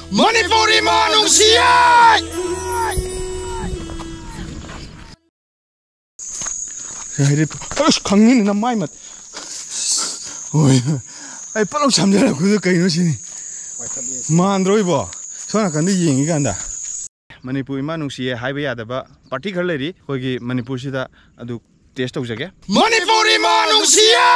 Manipuri Manungsia! Saya harus kangen nama Mat. Oh ya, ay palang samjala kudu kaino sini. Mandroi bo. Soalnya kan dia yang ikan dah. Manipur Manungsia highway ada ba party kerja lagi. Kogi Manipur sih dah adu test tahu saja. Manipuri Manungsia!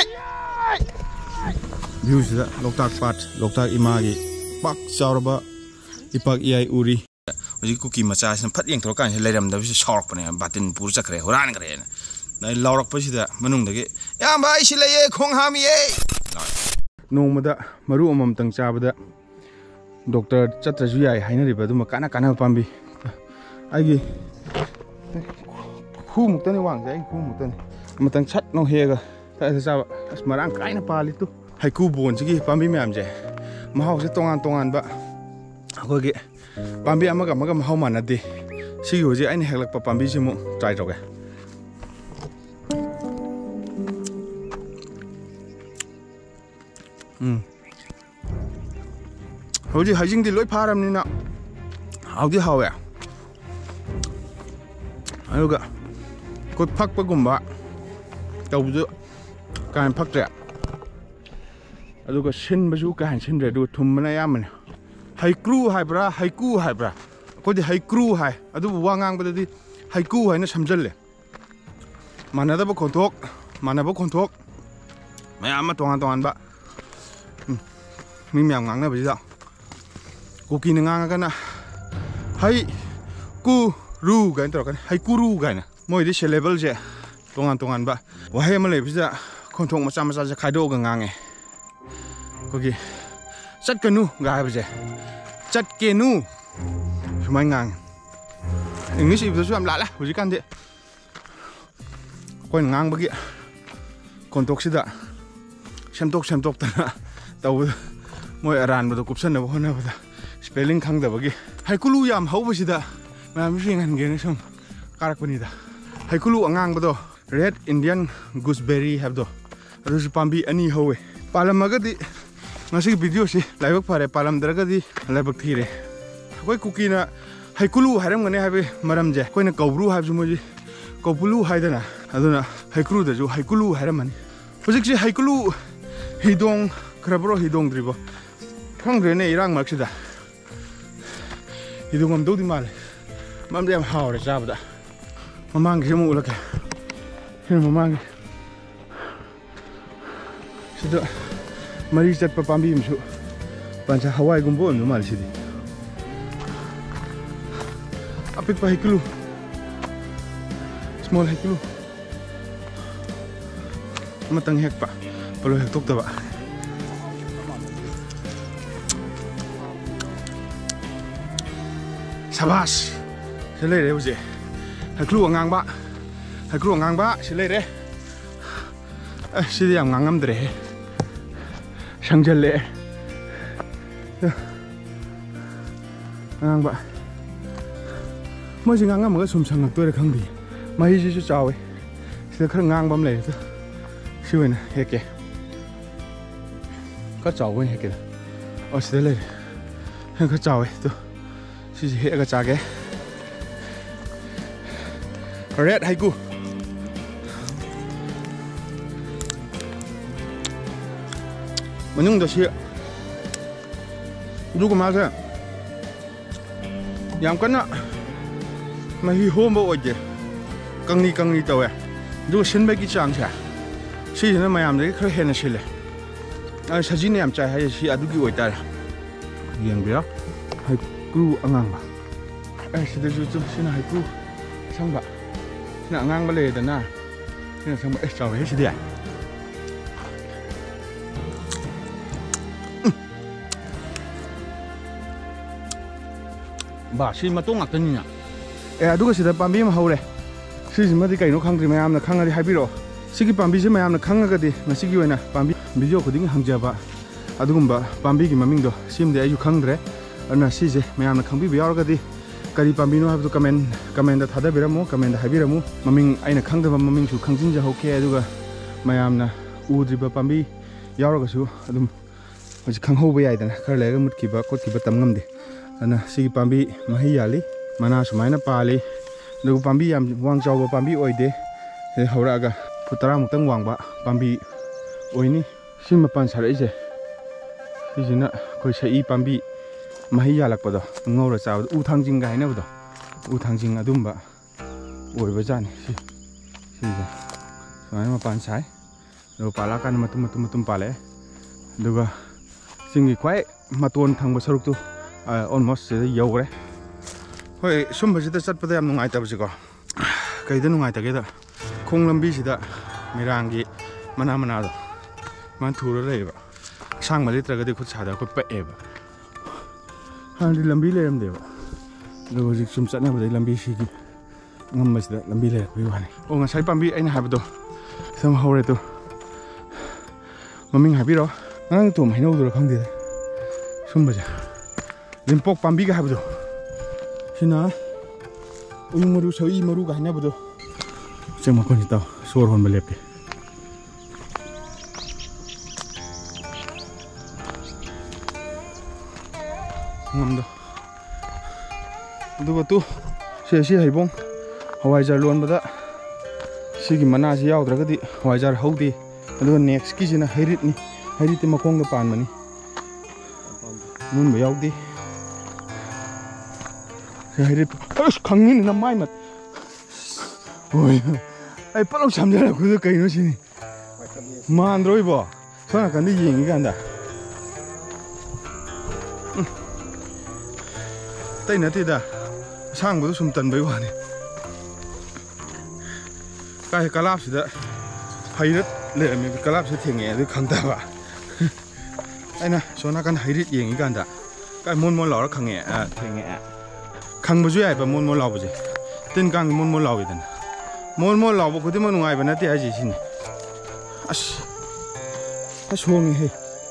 View sih dah Loktak Pat, Loktak Imagi, Pak Sauraba, Ipak Iai Uri. Jadi kuki macam sempat yang terlalu kan leram dah bisa sharp ni, batin pura cakre, horan cakre. Nah, laurak pasti dah menung dagi. Ya, baik sila ye, kong hami ye. Nong mada maru omam tang cah bada. Doktor catra juyai, hai nari badu makana kana pambi. Agi, khu muktan ni wang jai, khu muktan. Matang cat nong hega, tak sesawa. Semarang kaina pali tu. Hai khu bon segi pambi me amje. Mahau se tongan ba. Aku agi pambi amaga mahau mana deh. Segi hoje aini helak pa pambi simu try joge. Hoje hajing di loi param ni na. How di how ya. Ayo ga. Kot pak pagumba. Tau bu kan pak ya. Aduh ga shin baju kan shin redu thum mana ya mana. Hai kru hai bra, hai ku hai bra. Ko di hai kru hai. Aduh wangang ba di hai ku hai na samjal le. Mana da ba kontok, mana ba kontok. Maya ma tongan ba. Mimi yang ngang na ba ji da. Kuki ngang kan na. Hai ku ru kan terus kan. Hai ku ru kan. Moi di level je. Tongan ba. Wahai ma le bisa kontok macam je khaido ga ngang eh. Kogi chat kenu nggak apa sih chat kenu cuma ngang English itu suam lah uji kan deh kau ngang bagi kontok sih dah semtok tanah tahu mau eran betul kupsan dah mana betul spelling kang dah bagi hai kulu yam hau sih dah macam sih kan gini sem karak pun dah hai kulu ngang betul red Indian gooseberry have doh terus pambi ani hau palam agak nasi video sih live pare palam deraga di live thire koi kuki na hai kulu haram ngane habe maram je koi na kaubru habe jumoji kaupulu haidana aduna hai kulu da ju hai kulu haram mani hojik si hai kulu hidong krabro hidong dribo khangre ne irang maksida hidong am do di mal mam dem haure jabda mamang ge mu ulaka hin mamang sida mari cat pambi musuh panca Hawaii gumbo nu mal sidi apik pa hiklu small hiklu matang hek pa palo hek tok ta ba sabas selai re uje hiklu ngang ba selai re sidi yang ngangam dre 상절래 ngang ba mo jing ngang ma sum sang tu re khang di mai ji chu chaw se khang ngang bam le tu shi wen he ke ka chaw wen he ke o se le he ka chaw tu si he ka cha ke red hai ku menung dah siap, juga masa, yang kena, masih home bawa je, kang ni tahu ya, juga sen bagi cang sah, sih ni macam ni kerja ni sih le, saji ni am cai hai sih adu ki oitar, yang dia, hai kru angang ba, sudah jujur sih na hai kru, sang ba, sih angang ba le dah na, sih sang ba, cawe sih dia. Bah, si matung ngak tanya. Aduh, kita pambi mah haule. Si cuma di kaino khang terima amna khang ada habiro. Si ki pambi cuma amna khang agak di. Nasi ki wena pambi video koding hang jaba. Aduh gumba pambi ki maming do. Sim de ayu khang dre. Nasi je, mah amna khang bi biar agak di. Kali pambi no habis tu komen dah thada beramu, komen dah habiramu. Maming aina khang dah maming su khang jinja hoke aduh ga. Mah amna udri ba pambi biar agak su. Aduh ꯍꯧꯖꯤꯛ ꯈꯪꯍꯧꯕ ꯌꯥꯏꯗꯅ ꯈꯔ ꯂꯩꯔꯒ ꯃꯨꯠꯈꯤꯕ ꯈꯣꯠꯈꯤꯕ ꯇꯝ ꯉꯝꯗꯦ ꯑꯗꯨꯅ ꯁꯤꯒꯤ ꯄꯥꯝꯕꯤ ꯃꯍꯩ ꯌꯥꯜꯂꯤ ꯃꯅꯥ ꯁꯨꯃꯥꯏꯅ ꯄꯥꯜꯂꯤ ꯑꯗꯨꯒ ꯄꯥꯝꯕꯤ ꯌꯥꯝ ꯋꯥꯡ ꯆꯥꯎꯕ ꯄꯥꯝꯕꯤ ꯑꯣꯏꯗꯦ ꯍꯧꯔꯛꯑꯒ ꯐꯨꯠ 10 ꯃꯨꯛꯇꯪ ꯋꯥꯡꯕ ꯄꯥꯝꯕꯤ ꯑꯣꯏꯅꯤ ꯁꯤ ꯃꯄꯥꯟ ꯁꯥꯔꯛꯏꯁꯦ ꯁꯤꯁꯤꯅ ꯑꯩꯈꯣꯏ ꯁꯛꯏ ꯄꯥꯝꯕꯤ ꯃꯍꯩ ꯌꯥꯜꯂꯛꯄꯗꯣ ꯉꯧꯔ ꯆꯥꯕꯗ ꯎ ꯊꯥꯡꯖꯤꯡꯒ ꯍꯥꯏꯅꯕꯗꯣ ꯎ ꯊꯥꯡꯖꯤꯡ ꯑꯗꯨꯝꯕ ꯑꯣꯏꯕꯖꯥꯠꯅꯤ ꯁꯤꯁꯦ ꯁꯨꯃꯥꯏꯅ ꯃꯄꯥꯟ ꯁꯥꯏ ꯑꯗꯨꯒ ꯄꯥꯜꯂꯛꯑꯀꯥꯟꯗ ꯃꯇꯨꯝ ꯄꯥꯜꯂꯛꯑꯦ ꯑꯗꯨꯒ ꯆꯤꯡꯒꯤ ꯈ꯭ꯋꯥꯏ ꯃꯇꯣꯟ ꯊꯪꯕ ꯁꯔꯨꯛꯇꯨ ꯑꯣꯜꯃꯣꯁ ꯁꯤꯗ ꯌꯧꯔꯦ ꯍꯣꯏ ꯁꯨꯝꯕꯁꯤꯗ ꯆꯠꯄꯗ ꯌꯥꯝ ꯅꯨꯡꯉꯥꯏꯇꯕꯁꯤꯀꯣ ꯀꯩꯗ ꯅꯨꯡꯉꯥꯏꯇꯒꯦꯗ ꯈꯣꯡ ꯂꯝꯕꯤꯁꯤꯗ ꯃꯤꯔꯥꯡꯒꯤ ꯃꯅꯥꯗꯣ ꯁꯨꯃꯥꯏꯅ ꯊꯨꯔ ꯂꯩꯌꯦꯕ ꯑꯁꯥꯡꯕ ꯂꯤꯠꯇ꯭ꯔꯒꯗꯤ ꯈꯨꯠ ꯁꯥꯗ ꯑꯩꯈꯣꯏ ꯄꯛꯑꯦꯕ ꯍꯥꯟꯅꯗꯤ ꯂꯝꯕꯤ ꯂꯩꯔꯝꯗꯦꯕ ꯑꯗꯨꯒ ꯍꯧꯖꯤꯛ ꯁꯨꯝ ꯆꯠꯅꯕꯗꯩ ꯂꯝꯕꯤꯁꯤꯒꯤ ꯉꯝꯕꯁꯤꯗ ꯂꯝꯕꯤ ꯂꯩꯔꯛꯄꯒꯤ ꯋꯥꯅꯤ ꯑꯣ ꯉꯁꯥꯏ ꯄꯥꯝꯕꯤ ꯑꯩꯅ ꯍꯥꯏꯕꯗꯣ ꯁꯨꯝ ꯍꯧꯔꯦ ꯇꯨ ꯃꯃꯤꯡ ꯍꯥꯏꯕꯤꯔꯣ ꯉꯔꯥꯡ ꯇꯣꯝ ꯍꯩꯅꯧꯗꯨꯔ ꯈꯪꯗꯦꯗ ꯁꯨꯝꯕꯁꯦ ꯂꯤꯝꯄꯣꯛ ꯄꯥꯝꯕꯤꯒ ꯍꯥꯏꯕꯗꯣ ꯁꯤꯅ ꯎꯌꯨꯡ ꯃꯔꯨ ꯁꯧꯏ ꯃꯔꯨꯒ ꯍꯥꯏꯅꯕꯗꯣ ꯎꯆꯦꯛ ꯃꯈꯣꯟꯁꯤ ꯇꯥꯎ ꯁꯣꯔ ꯍꯣꯟꯕ ꯂꯦꯞꯀꯦ ꯉꯝꯗꯣ ꯑꯗꯨꯒ ꯇꯨ ꯁꯤ ꯍꯩꯕꯣꯡ ꯍꯋꯥꯏꯖꯥꯔ ꯂꯣꯟꯕꯗ ꯁꯤꯒꯤ ꯃꯅꯥꯁꯤ ꯌꯥꯎꯗ꯭ꯔꯒꯗꯤ ꯍꯋꯥꯏꯖꯥꯔ ꯍꯧꯗꯦ ꯑꯗꯨꯒ ꯅꯦꯛꯁꯀꯤꯁꯤꯅ ꯍꯩꯔꯤꯠꯅꯤ ꯍꯩꯔꯤꯠꯇꯤ ꯃꯈꯣꯡꯗ ꯄꯥꯟꯕꯅꯤ ꯃꯨꯟꯕ ꯌꯥꯎꯗꯦ ꯍꯩꯔꯤꯠ ꯑꯁ ꯈꯪꯉꯤꯅꯤ ꯅꯃꯥꯏ ꯃꯠ ꯍꯣꯏ ꯑꯩ ꯄꯠꯂꯥꯎ ꯁꯝꯖꯜꯂꯛꯄꯗꯨ ꯀꯩꯅꯣ ꯁꯤꯅꯤ ꯃꯥꯟꯗ꯭ꯔꯣ ꯏꯕꯣ ꯁꯣꯝ ꯅꯥꯀꯟꯗ ꯌꯦꯡꯉꯤꯀꯥꯟꯗ ꯑꯇꯩ ꯅꯠꯇꯦꯗ ꯑꯁꯥꯡꯕꯗꯣ ꯁꯨꯝ ꯇꯟꯕꯩ ꯋꯥꯅꯤ ꯀꯥꯏ ꯀꯂꯥꯞꯁꯤꯗ ꯍꯩꯔꯤꯠ ꯂꯩꯔꯝꯃꯤ ꯀꯂꯥꯞꯁꯤꯗ ꯊꯦꯡꯉꯛꯑꯦ ꯑꯗꯨ ꯈꯪꯗꯕ ꯑꯩꯅ ꯁꯣꯝ ꯅꯥꯀꯟ ꯍꯩꯔꯤꯠ ꯌꯦꯡꯉꯤꯀꯥꯟꯗ ꯀꯥꯏ ꯃꯣꯟ ꯂꯥꯎꯔ ꯊꯦꯡꯉꯛꯑꯦ ꯈꯪꯕꯁꯨ ꯌꯥꯏꯕ ꯃꯣꯟ ꯂꯥꯎꯕꯁꯦ ꯇꯤꯟ ꯀꯥꯡꯒꯤ ꯃꯣꯟ ꯂꯥꯎꯏꯗꯅ ꯃꯣꯟ ꯂꯥꯎꯕ ꯈꯨꯗꯤꯡꯃꯛ ꯅꯨꯡꯉꯥꯏꯕ ꯅꯠꯇꯦ ꯍꯥꯏꯁꯦ ꯁꯤꯅꯤ ꯑꯁ ꯍꯣꯡꯉꯤꯍꯦ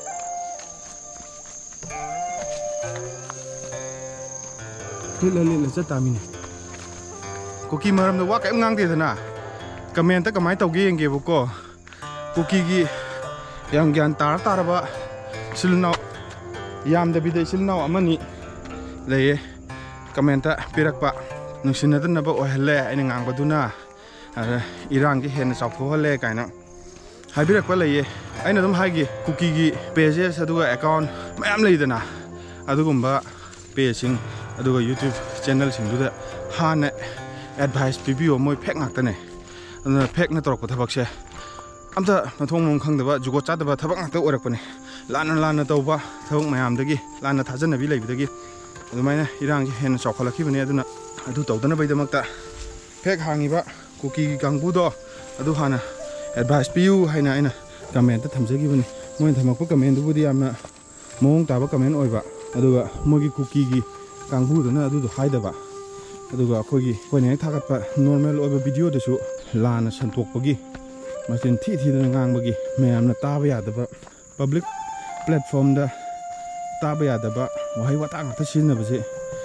ꯂꯤꯠꯂ ꯆꯠꯇꯥꯃꯤꯅꯦ ꯀꯨꯀꯤ ꯃꯔꯝꯗ ꯋꯥ ꯀꯩꯝ ꯉꯥꯡꯗꯦꯗꯅ ꯀꯃꯦꯟꯇ ꯀꯃꯥꯏꯅ ꯇꯧꯒꯦ ꯌꯦꯡꯒꯦꯕꯀꯣ ꯀꯨꯀꯤꯒꯤ ꯌꯥꯝ ꯒ꯭ꯌꯥꯟ ꯇꯥꯔꯕ ꯏꯆꯤꯜ ꯏꯅꯥꯎ ꯌꯥꯝꯗꯕꯤꯗ ꯏꯆꯤꯜ ꯏꯅꯥꯎ ꯑꯃꯅꯤ ꯂꯩꯌꯦ ꯀꯃꯦꯟꯇ ꯄꯤꯔꯛꯄ ꯅꯨꯡꯁꯤꯅꯗꯅꯕ ꯑꯣꯏꯍꯜꯂꯦ ꯑꯩꯅ ꯉꯥꯡꯕꯗꯨꯅ ꯏꯔꯥꯡꯁꯦ ꯍꯦꯟꯅ ꯆꯥꯎꯊꯣꯛꯍꯜꯂꯦ ꯀꯥꯏꯅ ꯍꯥꯏꯕꯤꯔꯛꯄ ꯂꯩꯌꯦ ꯑꯩꯅ ꯑꯗꯨꯝ ꯍꯥꯏꯒꯦ ꯀꯨꯀꯤꯒꯤ ꯄꯦꯖꯦꯁ ꯑꯗꯨꯒ ꯑꯦꯀꯥꯎꯟ ꯃꯌꯥꯝ ꯂꯩꯗꯅ ꯑꯗꯨꯒꯨꯝꯕ ꯄꯦꯖꯁꯤꯡ ꯑꯗꯨꯒ ꯌꯨꯇ꯭ꯌꯨꯕ ꯆꯦꯅꯦꯜꯁꯤꯡꯗꯨꯗ ꯍꯥꯟꯅ ꯑꯦꯗꯚꯥꯏꯁ ꯄꯤꯕꯤꯌꯣ ꯃꯣꯏ ꯐꯦꯛ ꯉꯥꯛꯇꯅꯦ ꯑꯗꯨꯅ ꯐꯦꯛꯅ ꯇꯧꯔꯛꯄ ꯊꯕꯛꯁꯦ ꯑꯝꯇ ꯃꯊꯣꯡ ꯃꯔꯝ ꯈꯪꯗꯕ ꯖꯨꯒꯣꯠ ꯆꯥꯗꯕ ꯊꯕꯛ ꯉꯥꯛꯇ ꯑꯣꯏꯔꯛꯄꯅꯦ ꯂꯥꯟꯅ ꯇꯧꯕ ꯊꯕꯛ ꯃꯌꯥꯝꯗꯒꯤ ꯂꯥꯟꯅ ꯊꯥꯖꯅꯕꯤ ꯂꯩꯕꯗꯒꯤ ꯑꯗꯨꯃꯥꯏꯅ ꯏꯔꯥꯡꯁꯦ ꯍꯦꯟꯅ ꯆꯥꯎꯈꯠꯂꯛꯈꯤꯕꯅꯦ ꯑꯗꯨꯅ ꯑꯗꯨ ꯇꯧꯗꯅꯕꯒꯤꯗꯃꯛꯇ ꯐꯦꯛ ꯍꯥꯡꯉꯤꯕ ꯀꯨꯀꯤꯒꯤ ꯀꯥꯡꯕꯨꯗꯣ ꯑꯗꯨ ꯍꯥꯟꯅ ꯑꯦꯗꯚꯥꯏꯁ ꯄꯤꯌꯨ ꯍꯥꯏꯅ ꯑꯩꯅ ꯀꯃꯦꯟꯇ ꯊꯝꯖꯈꯤꯕꯅꯤ ꯃꯣꯏꯅ ꯊꯝꯃꯛꯄ ꯀꯃꯦꯟꯗꯨꯕꯨꯗꯤ ꯌꯥꯝꯅ ꯃꯑꯣꯡ ꯇꯥꯕ ꯀꯃꯦꯟ ꯑꯣꯏꯕ ꯑꯗꯨꯒ ꯃꯣꯏꯒꯤ ꯀꯨꯀꯤꯒꯤ ꯀꯥꯡꯕꯨꯗꯨꯅ ꯑꯗꯨꯗꯣ ꯍꯥꯏꯗꯕ ꯑꯗꯨꯒ ꯑꯩꯈꯣꯏꯅ ꯍꯦꯛ ꯊꯥꯒꯠꯄ ꯅꯣꯔꯃꯦꯜ ꯑꯣꯏꯕ ꯚꯤꯗꯤꯑꯣꯗꯁꯨ ꯂꯥꯟꯅ ꯁꯟꯇꯣꯛꯄꯒꯤ ꯃꯆꯤꯟ ꯊꯤꯗꯅ ꯉꯥꯡꯕꯒꯤ ꯃꯌꯥꯝꯅ ꯇꯥꯕ ꯌꯥꯗꯕ ꯄꯕ꯭ꯂꯤꯛ ꯄ꯭ꯂꯦꯠꯐꯣꯝꯗ ꯇꯥꯕ ꯌꯥꯗꯕ ꯋꯥꯍꯩ ꯋꯥꯇꯥ ꯉꯥꯛꯇ ꯁꯤꯖꯤꯟꯅꯕꯁꯦ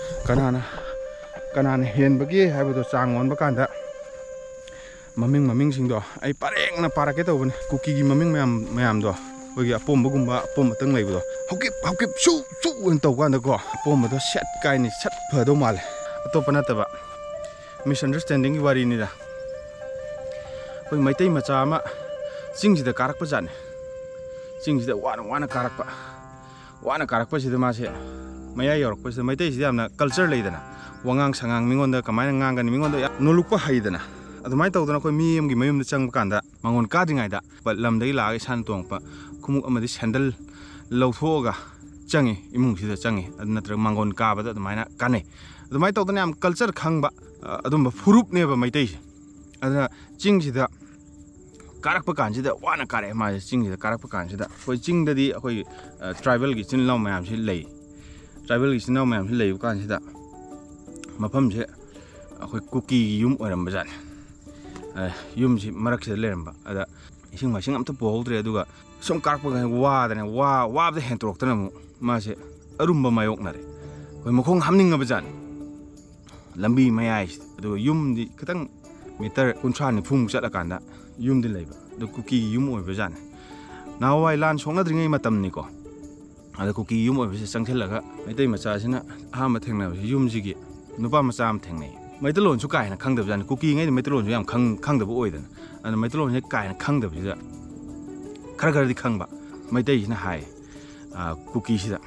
ꯀꯅꯥꯅ ꯍꯦꯟꯕꯒꯦ ꯍꯥꯏꯕꯗꯣ ꯆꯥꯡ ꯑꯣꯟꯕ ꯀꯥꯟꯗ ꯃꯃꯤꯡꯁꯤꯡꯗꯣ ꯑꯩ ꯄꯔꯦꯡꯅ ꯄꯥꯔꯛꯀꯦ ꯇꯧꯕꯅꯤ ꯀꯨꯀꯤꯒꯤ ꯃꯃꯤꯡ ꯃꯌꯥꯝꯗꯣ ꯑꯩꯈꯣꯏꯒꯤ ꯑꯄꯣꯝꯕꯒꯨꯝꯕ ꯑꯄꯣꯝꯕꯇꯪ ꯂꯩꯕꯗꯣ ꯍꯧꯀꯤꯞ ꯁꯨ ꯑꯣꯏꯅ ꯇꯧꯕ ꯀꯥꯟꯗꯀꯣ ꯑꯄꯣꯝꯕꯗꯣ ꯁꯦꯠ ꯀꯥꯏꯅꯤ ꯁꯠ ꯐꯗꯧ ꯃꯥꯜꯂꯦ ꯑꯇꯣꯞꯄ ꯅꯠꯇꯕ ꯃꯤꯁꯑꯟꯗꯔꯁꯇꯦꯟꯗꯤꯡꯒꯤ ꯋꯥꯔꯤꯅꯤꯗ ꯑꯩꯈꯣꯏ ꯃꯩꯇꯩ ꯃꯆꯥ ꯑꯃ ꯆꯤꯡꯁꯤꯗ ꯀꯥꯔꯛꯄ ꯖꯥꯠꯅꯤ ꯆꯤꯡꯁꯤꯗ ꯋꯥꯅ ꯀꯥꯔꯛꯄꯁꯤꯗ ꯃꯥꯁꯦ ꯃꯌꯥꯏ ꯌꯧꯔꯛꯄꯁꯤꯗ ꯃꯩꯇꯩꯁꯤꯗ ꯌꯥꯝꯅ ꯀꯜꯆꯔ ꯂꯩꯗꯅ ꯋꯥꯉꯥꯡ ꯁꯉꯥꯡ ꯃꯤꯉꯣꯟꯗ ꯀꯃꯥꯏꯅ ꯉꯥꯡꯒꯅꯤ ꯃꯤꯉꯣꯟꯗ ꯌꯥꯝ ꯅꯣꯂꯨꯛꯄ ꯍꯩꯗꯅ ꯑꯗꯨꯃꯥꯏꯅ ꯇꯧꯗꯅ ꯑꯩꯈꯣꯏ ꯃꯤ ꯑꯃꯒꯤ ꯃꯌꯨꯝꯗ ꯆꯪꯕ ꯀꯥꯟꯗ ꯃꯉꯣꯟ ꯀꯥꯗ꯭ꯔꯤꯉꯩꯗ ꯂꯝꯗꯒꯤ ꯂꯥꯛꯑꯒ ꯏꯁꯥꯅ ꯇꯣꯡꯉꯛꯄ ꯈꯣꯡꯎꯞ ꯑꯃꯗꯤ ꯁꯦꯟꯗꯜ ꯂꯧꯊꯣꯛꯑꯒ ꯆꯪꯉꯤ ꯏꯃꯨꯡꯁꯤꯗ ꯆꯪꯉꯤ ꯑꯗꯨ ꯅꯠꯇ꯭ꯔꯒ ꯃꯥꯡꯒꯣꯟ ꯀꯥꯕꯗ ꯑꯗꯨꯃꯥꯏꯅ ꯀꯥꯟꯅꯩ ꯑꯗꯨꯃꯥꯏꯅ ꯇꯧꯗꯅ ꯌꯥꯝ ꯀꯜꯆꯔ ꯈꯪꯕ ꯑꯗꯨꯝꯕ ꯐꯨꯔꯨꯞꯅꯦꯕ ꯃꯩꯇꯩꯁꯦ ꯑꯗꯨꯅ ꯆꯤꯡꯁꯤꯗ ꯀꯥꯔꯛꯄ ꯀꯥꯟꯁꯤꯗ ꯋꯥꯅ ꯀꯥꯔꯛꯑꯦ ꯃꯥꯁꯦ ꯆꯤꯡꯁꯤꯗ ꯀꯥꯔꯛꯄ ꯀꯥꯟꯁꯤꯗ ꯑꯩꯈꯣꯏ ꯆꯤꯡꯗꯗꯤ ꯑꯩꯈꯣꯏ ꯇ꯭ꯔꯥꯏꯕꯦꯜꯒꯤ ꯏꯆꯤꯜ ꯏꯅꯥꯎ ꯃꯌꯥꯝꯁꯤ ꯂꯩ ꯇ꯭ꯔꯥꯏꯕꯦꯜꯒꯤ ꯏꯆꯤꯜ ꯏꯅꯥꯎ ꯃꯌꯥꯝꯁꯤ ꯂꯩꯕ ꯀꯥꯟꯁꯤꯗ ꯃꯐꯝꯁꯦ ꯑꯩꯈꯣꯏ ꯀꯨꯀꯤꯒꯤ ꯌꯨꯝ ꯑꯣꯏꯔꯝꯕꯖꯥꯠꯅꯤ ꯌꯨꯝꯁꯤ ꯃꯔꯛꯁꯤꯗ ꯂꯩꯔꯝꯕ ꯑꯗ ꯏꯁꯤꯡ ꯃꯥꯏꯁꯤꯡ ꯑꯝꯇ ꯄꯨꯍꯧꯗ꯭ꯔꯦ ꯑꯗꯨꯒ ꯁꯨꯝ ꯀꯥꯔꯛꯄ ꯀꯥꯟꯗ ꯋꯥꯕꯗ ꯍꯦꯟꯇꯣꯔꯛꯇꯅ ꯑꯃꯨꯛ ꯃꯥꯁꯦ ꯑꯔꯨꯝꯕ ꯃꯥꯌꯣꯛꯅꯔꯦ ꯑꯩꯈꯣꯏ ꯃꯈꯣꯡ ꯍꯥꯝꯅꯤꯡꯉꯕꯖꯥꯠꯅꯤ ꯂꯝꯕꯤ ꯃꯌꯥꯏꯁꯤꯗ ꯑꯗꯨꯒ ꯌꯨꯝꯗꯤ ꯈꯤꯇꯪ ꯃꯤꯇꯔ 30-40ꯃꯨꯛ ꯆꯠꯂꯀꯥꯟꯗ ꯌꯨꯝꯗꯤ ꯂꯩꯕ ꯑꯗꯨ ꯀꯨꯀꯤꯒꯤ ꯌꯨꯝ ꯑꯣꯏꯕꯖꯥꯠꯅꯤ ꯅꯍꯥꯟꯋꯥꯏ ꯂꯥꯟ ꯁꯣꯛꯅꯗ꯭ꯔꯤꯉꯩ ꯃꯇꯝꯅꯤꯀꯣ ada kuki yum oibse changthelaga maitai macha sina ahama thengna yum jigi nupa macha am thengnei maitalon su kai na khangdab jan kuki ngai maitalon su yam khangdab oidan ana maitalon he kai na khangdab jida khara di khangba maitai na hai kuki sida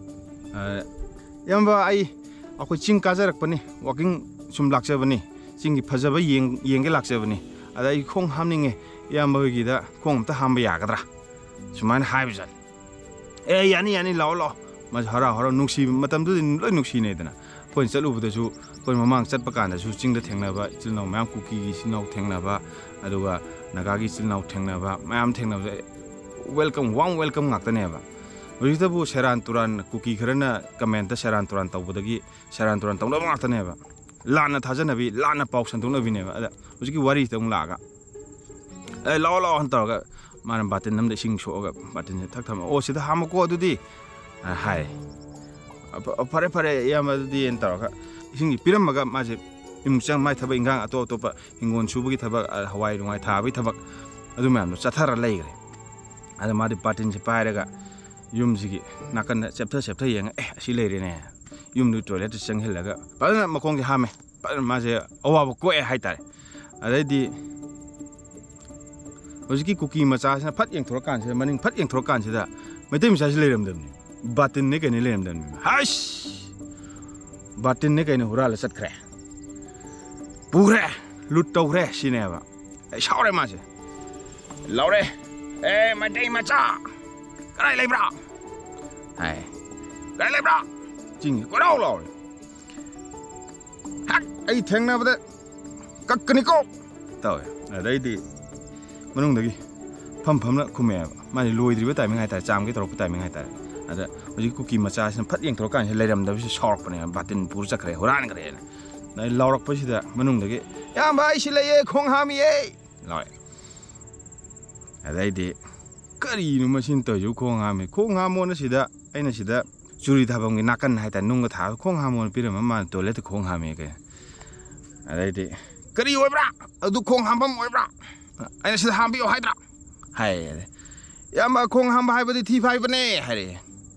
yamba ai akoi ching kajarak pani walking sum lakse bani ching gi phajaba yeng ge lakse bani ada I khong hamninge yamba gi da khong ta hamba ya gadra suman hai bijan yani lao mas hara nungsi matam du loi nungsi ne dana pon chalu bu da su pon mamang chat pa kan da su ching da thengna ba chilnau mayam kuki gi sinau thengna ba aduga naga gi chilnau thengna ba mayam thengna ba welcome warm welcome ngakta ne ba Ujitabu Sharan Turan Kuki Karana Kamenta Sharan Turan Taubudagi Sharan Turan Tong Martaneva Lana Tazanavi Lana Pox and Tunavineva Uski worry Tong Laga a law on Targa Man Batinum the Sing Shoga Batin Takam or sit the Hamako to the Hi a Parepare Yama the Entarga Sing Piramaga Magic Imsang might have been gang at Topa in Subuki Tabak Hawaii White Tabi Tabak Adumam Satara Lagre and the Madi Patin Piraga Yum Ziggy, Nakan chapter young, she lady in air. Yum do toilet to sing Hillaga, but not Makongi Hame, but Mazia, oh, go a high. A lady was a cookie massage and patting Trokan, manning patting Trokan to that. My team says let them, but in Nick and Lam them. Hush! But in Nick and Hurala said crack. Pure, Luto re, she never. A shower a master. Laure, eh, my day, my cha. Cái này bra, này, cái này bra, chinh có đâu rồi, hắc, ai thèn nào vậy, các cái này cô, rồi, ở đây thì, mình không được gì, phầm đó, cô mẹ, mà đi lùi thì với tài mình hay tài chạm cái tàu với tài mình hay tài, à đó, bây giờ cookie massage nó phát hiện tàu cái lấy làm đâu sẽ sharp này, bắt tin pur chắc cái, horan cái này, này lau rắc phải đó, mình không được gì, ya mai xin lấy không ham gì, rồi, ở đây thì Kari no machine to you khong hamon sida aina sida churi thabam gi nakan hai ta nung ga tha khong hamon piram ma toilet khong hame ke adai de kari oi bra adu khong hambam oi bra aina sida hambi o hai bra hai yama khong ham hai ba thi phai bane hai re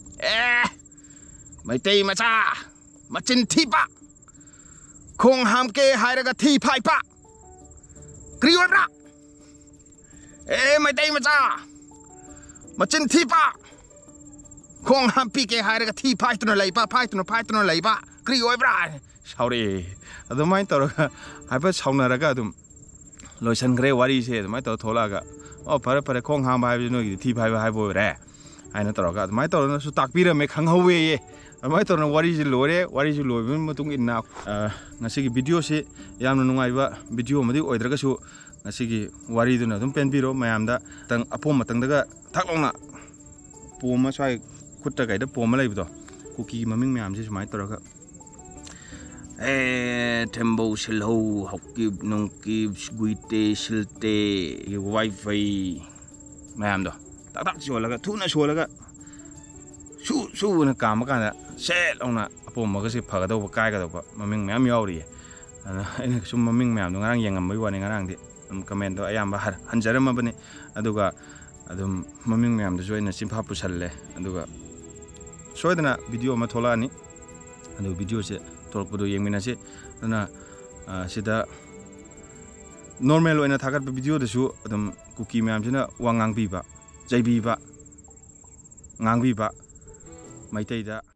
mai tei ma cha machin thi pa khong ham ke hai ra ga thi phai pa kari oi bra mai tei ma cha Machin thipa Khong ham pi ke hai ra thi phai tu no lai pa phai tu no lai pa kri oi bra sorry adu mai to hai pa sauna ra ga dum loisan gre wari se mai to thola ga o pare khong ham bai no thi phai hai bo re hai na to ga mai to su tak pi ra me khang hawe ye mai to no wari ji lo bin matung in na ngasi gi video se yam no nungai ba video ma di oidra ga su ngasi gi wari du na dum pen biro mayam da tang apom matang da ga thak long na poma sai khutta ga da poma lai bu cookie maming mayam se sumai to ga tembo silho hokki nongki guite silte wifi mayam do tak so la ga thuna so la ga su na kam ka na se long na apom ga se pha ga do ba kai ga do ba maming mayam yaw ri ana sum maming mayam do ngarang yengam bai wa ni ngarang di comment do ayamba hanjaram bane aduga adum maming mayam da joina simpa pusalle aduga soidana video ma thola ni adu video se tolpudo yengmina se na sida normal oina thagat video da su adum cookie mayam sina wangang bi ba jaibi ba ngang bi ba maitai da